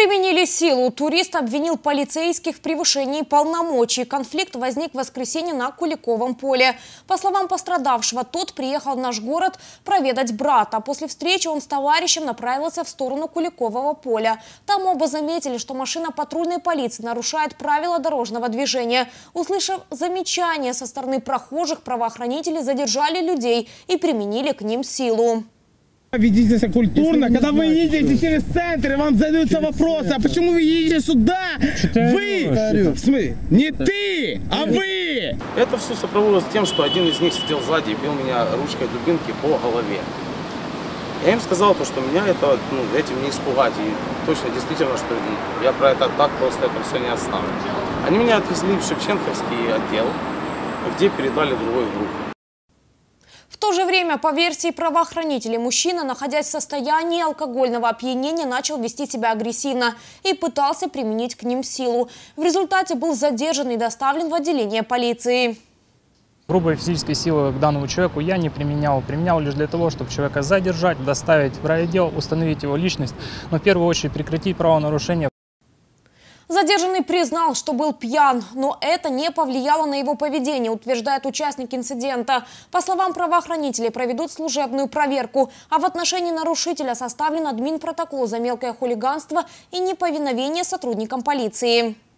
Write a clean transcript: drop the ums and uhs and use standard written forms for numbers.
Применили силу. Турист обвинил полицейских в превышении полномочий. Конфликт возник в воскресенье на Куликовом поле. По словам пострадавшего, тот приехал в наш город проведать брата. После встречи он с товарищем направился в сторону Куликового поля. Там оба заметили, что машина патрульной полиции нарушает правила дорожного движения. Услышав замечания со стороны прохожих, правоохранители задержали людей и применили к ним силу. Ведите себя культурно, когда вы едете через центр, и вам задаются вопросы, а почему вы едете сюда? Вы! В смысле? Не ты, а вы! Это все сопроводилось тем, что один из них сидел сзади и бил меня ручкой дубинки по голове. Я им сказал, что меня этим не испугать. И точно, действительно, что я про это так просто это все не оставлю. Они меня отвезли в Шевченковский отдел, где передали другой группе. В то же время, по версии правоохранителей, мужчина, находясь в состоянии алкогольного опьянения, начал вести себя агрессивно и пытался применить к ним силу. В результате был задержан и доставлен в отделение полиции. Грубой физической силы к данному человеку я не применял. Применял лишь для того, чтобы человека задержать, доставить в райотдел, установить его личность, но в первую очередь прекратить правонарушение. Задержанный признал, что был пьян, но это не повлияло на его поведение, утверждает участник инцидента. По словам правоохранителей, проведут служебную проверку, а в отношении нарушителя составлен админпротокол за мелкое хулиганство и неповиновение сотрудникам полиции.